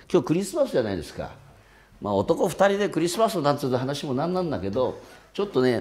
今日クリスマスじゃないですか。まあ男2人でクリスマスなんていう話もなんなんだけど、ちょっとね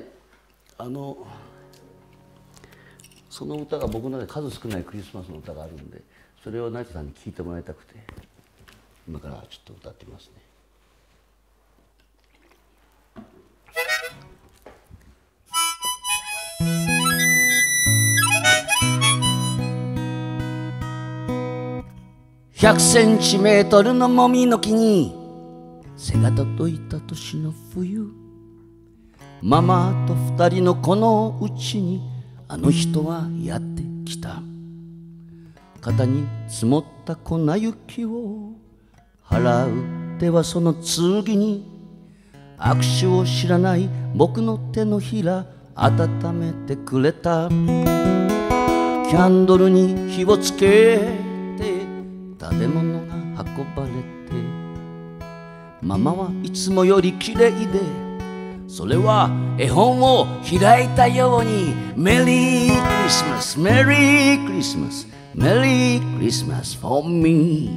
その歌が僕の中で数少ないクリスマスの歌があるんで、それを成田さんに聴いてもらいたくて今からちょっと歌ってみますね。100センチメートルのもみの木に背が届いた年の冬、ママと2人のこのうちにあの人はやってきた。肩に積もった粉雪を払う手はその次に、握手を知らない僕の手のひら温めてくれた。キャンドルに火をつけて食べ物が運ばれて、ママはいつもよりきれいで、それは絵本を開いたように、メリークリスマスメリークリスマスメリークリスマス for me。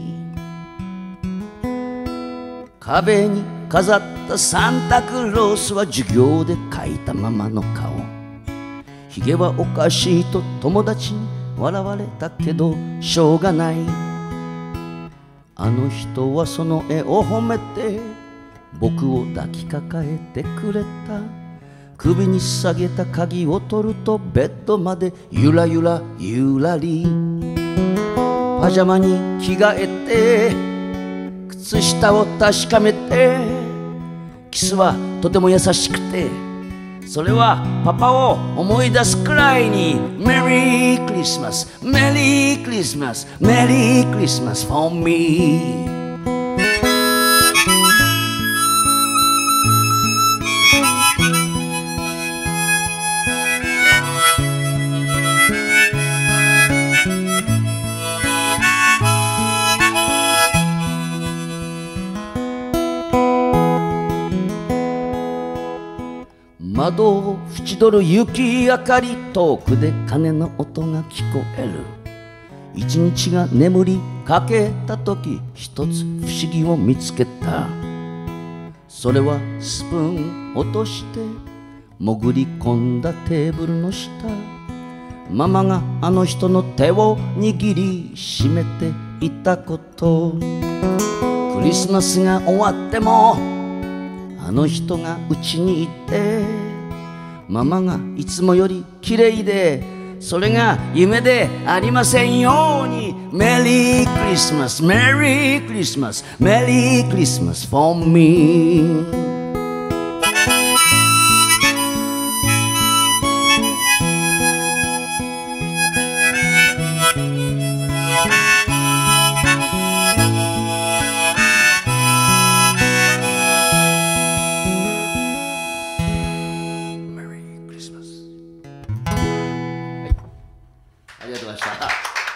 壁に飾ったサンタクロースは授業で描いたママの顔。ひげはおかしいと友達に笑われたけどしょうがない。あの人はその絵を褒めて僕を抱きかかえてくれた。首に下げた鍵を取るとベッドまでゆらゆらゆらり。パジャマに着替えて靴下を確かめて、キスはとても優しくて、それはパパを思い出すくらいに、メリークリスマスメリークリスマスメリークリスマス for me。窓を縁取る雪明かり、遠くで鐘の音が聞こえる。一日が眠りかけた時、一つ不思議を見つけた。それはスプーン落として潜り込んだテーブルの下、ママがあの人の手を握りしめていたこと。クリスマスが終わってもあの人がうちにいて、ママがいつもより綺麗で、それが夢でありませんように。メリークリスマスメリークリスマスメリークリスマス for me。ありがとうございました。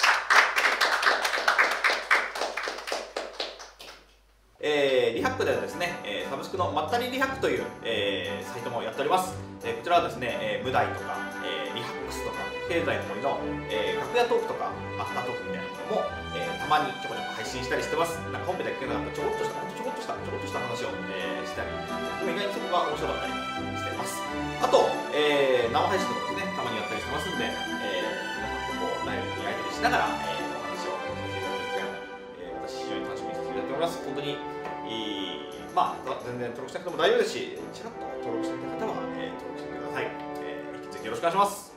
リハックではですね、サブスクのまったりリハックという、サイトもやっております。こちらはですね、無題とか、リハックスとか、経済の森の、楽屋トークとか、アフタートークみたいなのも、たまにちょこちょこ配信したりしてます。なんか本編で聞けなかったちょろっとした話を、したり、でも意外にそこが面白かったりしてます。あと、生配信とかですね、たまにやったりしてますんで、皆さんとこうライブにやり取りしながら、お話をさせていただく機会も、私非常に楽しみにさせていただいております。本当にまあ全然登録しなくても大丈夫ですし、ちらっと登録してみた方は、登録してみてください。引き続きよろしくお願いします。